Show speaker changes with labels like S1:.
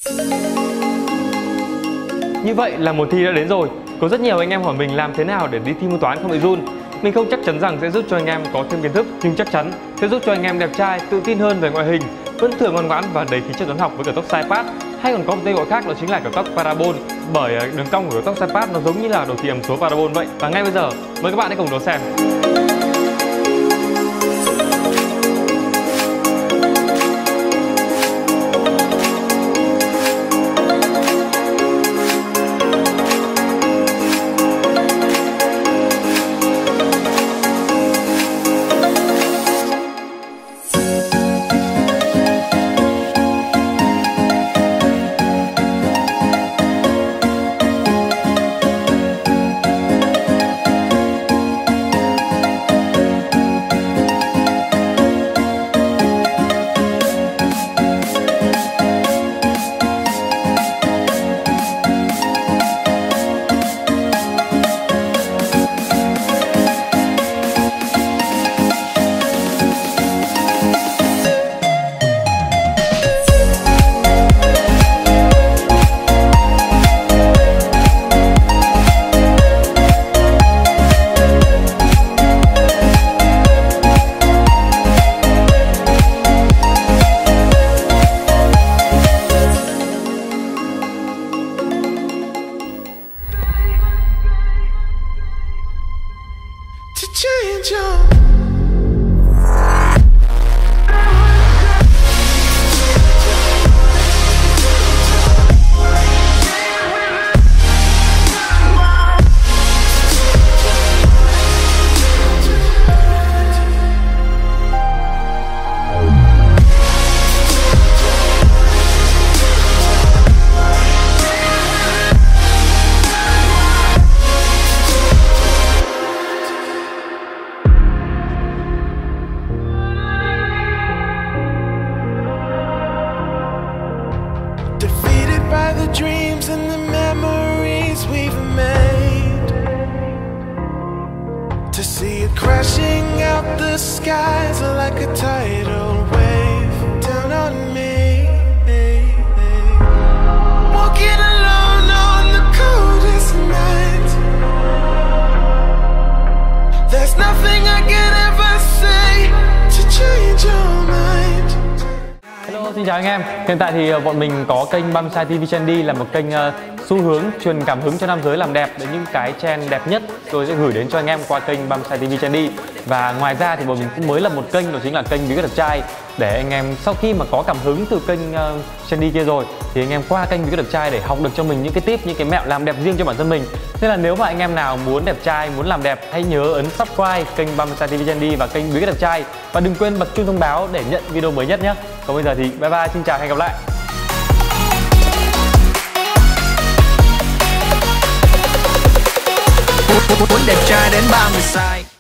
S1: Như vậy là mùa thi đã đến rồi. Có rất nhiều anh em hỏi mình làm thế nào để đi thi môn toán không bị run. Mình không chắc chắn rằng sẽ giúp cho anh em có thêm kiến thức, nhưng chắc chắn sẽ giúp cho anh em đẹp trai, tự tin hơn về ngoại hình, vẫn thường ngoan ngoãn và đầy khí chất toán học với cao tốc Sai-Pass, hay còn có một tên gọi khác đó chính là cao tốc Parabol. Bởi đường cong của cao tốc Sai-Pass nó giống như là đồ thị hàm số Parabol vậy. Và ngay bây giờ mời các bạn hãy cùng đón xem.
S2: By the dreams and the memories we've made, to see it crashing out the skies like a tidal wave down on me. Walking alone on the coldest night, there's nothing I could ever say to change your mind.
S1: Hello, xin chào anh em. Hiện tại thì bọn mình có kênh Bumside TV Trendy, là một kênh xu hướng truyền cảm hứng cho nam giới làm đẹp, để những cái trend đẹp nhất tôi sẽ gửi đến cho anh em qua kênh Bumside TV Trendy. Và ngoài ra thì bọn mình cũng mới lập một kênh, đó chính là kênh Bí Quyết Đẹp Trai, để anh em sau khi mà có cảm hứng từ kênh Trendy kia rồi thì anh em qua kênh Bí Quyết Đẹp Trai để học được cho mình những cái tip, những cái mẹo làm đẹp riêng cho bản thân mình. Nên là nếu mà anh em nào muốn đẹp trai, muốn làm đẹp, hãy nhớ ấn subscribe kênh Bumside TV Trendy và kênh Bí Quyết Đẹp Trai, và đừng quên bật chuông thông báo để nhận video mới nhất nhé. Còn bây giờ thì bye bye, xin chào, hẹn gặp lại.
S2: Muốn đẹp trai đến 30 sai.